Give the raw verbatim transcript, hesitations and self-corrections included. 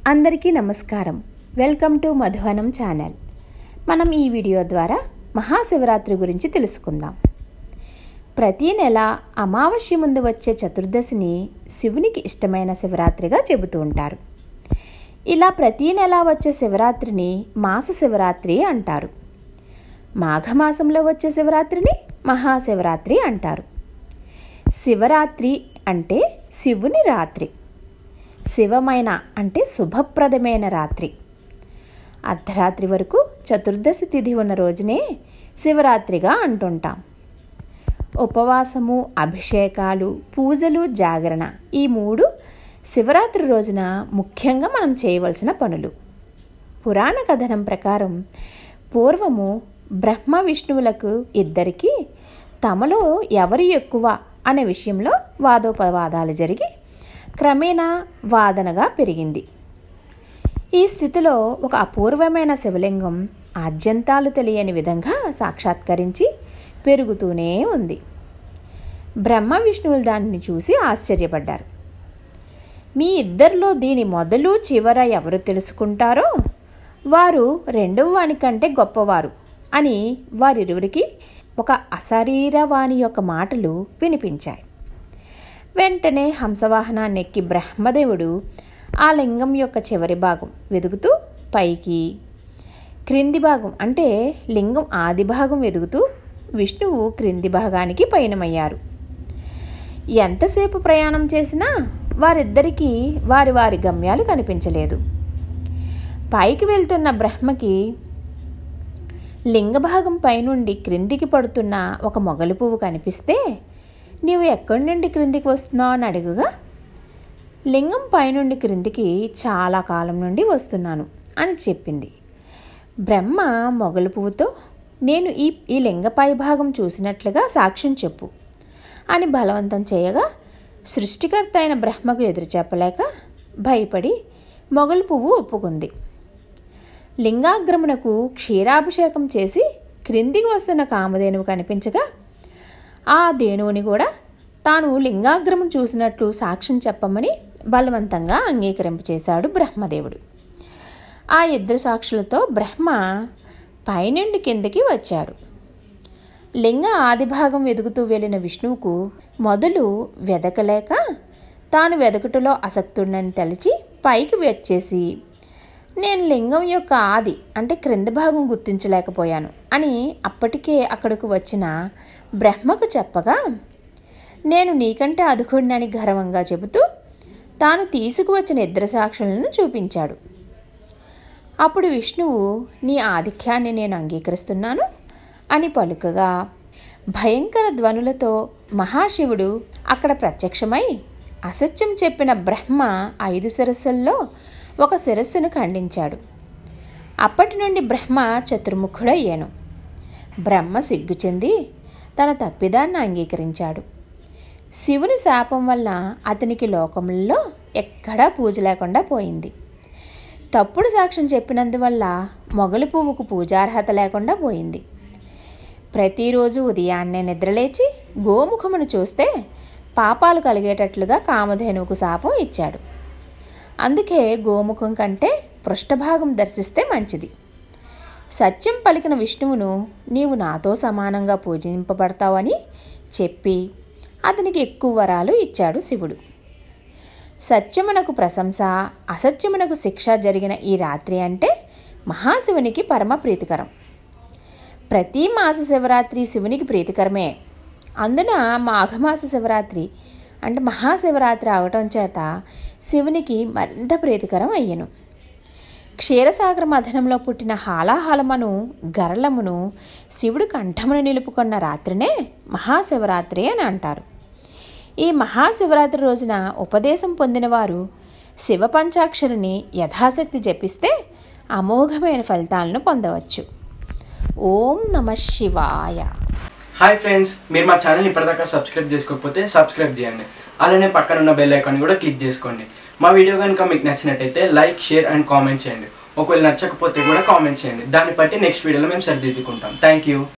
అందరికీ నమస్కారం. Welcome to Madhuvanam channel. మనం ఈ వీడియో ద్వారా మహాశివరాత్రి గురించి తెలుసుకుందాం. ప్రతి నెల అమావాస్య ముందు వచ్చే చతుర్దశిని శివునికి ఇష్టమైన శివరాత్రిగా చెబుతూ ఉంటారు. ఇలా ప్రతి నెల వచ్చే శివరాత్రిని మాస శివరాత్రి అంటారు. మాఘమాసంలో వచ్చే శివరాత్రిని మహాశివరాత్రి అంటారు. శివరాత్రి అంటే శివుని రాత్రి. శివమైన అంటే శుభప్రదమైన రాత్రి. అర్ధరాత్రి వరకు చతుర్దశి తిథి ఉన్న రోజునే శివరాత్రిగా అంటుంటాం. ఉపవాసము, అభిషేకాలు, పూజలు, జాగరణ ఈ మూడు శివరాత్రి రోజున ముఖ్యంగా మనం చేయవలసిన పనులు. పురాణ కథనం ప్రకారం పూర్వము బ్రహ్మ విష్ణువులకు ఇద్దరికీ తమలో ఎవరు ఎక్కువ అనే విషయంలో వాదోపవాదాలు జరిగి క్రమేణా వాదనగా పెరిగింది. ఈ స్థితిలో ఒక అపూర్వమైన శివలింగం ఆద్యంతాలు తెలియని విధంగా సాక్షాత్కరించి పెరుగుతూనే ఉంది. బ్రహ్మ విష్ణువులు దానిని చూసి ఆశ్చర్యపడ్డారు. మీ ఇద్దరిలో దీని మొదలు చివర ఎవరు తెలుసుకుంటారో వారు రెండవ వాని కంటే గొప్పవారు అని వారిరువురికి ఒక అశరీరవాణి యొక్క మాటలు వినిపించాయి. వెంటనే హంసవాహనాన్ని ఎక్కి బ్రహ్మదేవుడు ఆ లింగం యొక్క చివరి భాగం వెదుగుతూ పైకి, క్రింది భాగం అంటే లింగం ఆది భాగం వెదుగుతూ విష్ణువు క్రింది భాగానికి పయనమయ్యారు. ఎంతసేపు ప్రయాణం చేసినా వారిద్దరికీ వారి వారి గమ్యాలు కనిపించలేదు. పైకి వెళ్తున్న బ్రహ్మకి లింగభాగం పైనుండి క్రిందికి పడుతున్న ఒక మొగలి పువ్వు కనిపిస్తే, నీవు ఎక్కడి నుండి క్రిందికి వస్తున్నావు అని అడుగుగా, లింగం పైనుండి క్రిందికి చాలా కాలం నుండి వస్తున్నాను అని చెప్పింది. బ్రహ్మ మొగలి పువ్వుతో, నేను ఈ ఈ లింగ పై భాగం చూసినట్లుగా సాక్ష్యం చెప్పు అని బలవంతం చేయగా, సృష్టికర్త అయిన బ్రహ్మకు ఎదురు చెప్పలేక భయపడి మొగలి పువ్వు ఒప్పుకుంది. లింగాగ్రమునకు క్షీరాభిషేకం చేసి క్రిందికి వస్తున్న కామధేనువు కనిపించగా, ఆ ధేనువుని కూడా తాను లింగాగ్రమం చూసినట్లు సాక్ష్యం చెప్పమని బలవంతంగా అంగీకరింపచేశాడు బ్రహ్మదేవుడు. ఆ ఇద్దరు సాక్షులతో బ్రహ్మ పైనుండి కిందకి వచ్చాడు. లింగ ఆదిభాగం వెదుగుతూ వెళ్ళిన విష్ణువుకు మొదలు వెదకలేక తాను వెదకుటలో ఆసక్తుడని తలిచి పైకి వచ్చేసి, నేను లింగం యొక్క ఆది అంటే క్రింద భాగం గుర్తించలేకపోయాను అని అప్పటికే అక్కడకు వచ్చిన బ్రహ్మకు చెప్పగా, నేను నీకంటే అధుకుడినని గర్వంగా చెబుతూ తాను తీసుకువచ్చిన ఇద్దరు సాక్షులను చూపించాడు. అప్పుడు విష్ణువు, నీ ఆధిక్యాన్ని నేను అంగీకరిస్తున్నాను అని పలుకగా, భయంకర ధ్వనులతో మహాశివుడు అక్కడ ప్రత్యక్షమై అసత్యం చెప్పిన బ్రహ్మ ఐదు శిరస్సుల్లో ఒక శిరస్సును ఖండించాడు. అప్పటి నుండి బ్రహ్మ చతుర్ముఖుడయ్యాను. బ్రహ్మ సిగ్గు చెంది తన తప్పిదాన్ని అంగీకరించాడు. శివుని శాపం వల్ల అతనికి లోకములలో ఎక్కడా పూజ లేకుండా పోయింది. తప్పుడు సాక్ష్యం చెప్పినందువల్ల మొగలి పువ్వుకు పూజార్హత లేకుండా పోయింది. ప్రతిరోజు ఉదయాన్నే నిద్రలేచి గోముఖమును చూస్తే పాపాలు కలిగేటట్లుగా కామధేనువుకు శాపం ఇచ్చాడు. అందుకే గోముఖం కంటే పృష్ఠభాగం దర్శిస్తే మంచిది. సత్యం పలికిన విష్ణువును నీవు నాతో సమానంగా పూజింపబడతావని చెప్పి అతనికి ఎక్కువ వరాలు ఇచ్చాడు శివుడు. సత్యమునకు ప్రశంస, అసత్యమునకు శిక్ష జరిగిన ఈ రాత్రి అంటే మహాశివునికి పరమ ప్రీతికరం. ప్రతి మాస శివరాత్రి శివునికి ప్రీతికరమే. అందున మాఘమాస శివరాత్రి అంటే మహాశివరాత్రి అవటం చేత శివునికి మరింత ప్రీతికరం అయ్యను. క్షీరసాగర మథనంలో పుట్టిన హాలాహలమును గరళమును శివుడు కంఠమును నిలుపుకున్న రాత్రినే మహాశివరాత్రి అని అంటారు. ఈ మహాశివరాత్రి రోజున ఉపదేశం పొందినవారు శివ పంచాక్షరిని యథాశక్తి జపిస్తే అమోఘమైన ఫలితాలను పొందవచ్చు. ఓం నమః శివాయ. హాయ్ ఫ్రెండ్స్, మీరు మా ఛానల్ ఇప్పటిదాకా సబ్స్క్రైబ్ చేసుకోకపోతే సబ్స్క్రైబ్ చేయండి. అలానే పక్కన ఉన్న బెల్ ఐకాన్ కూడా క్లిక్ చేసుకోండి. మా వీడియో కనుక మీకు నచ్చినట్టయితే లైక్, షేర్ అండ్ కామెంట్ చేయండి. ఒకవేళ నచ్చకపోతే కూడా కామెంట్ చేయండి. దాన్ని బట్టి నెక్స్ట్ వీడియోలో మేము సరిదిద్దుకుంటాం. Thank you.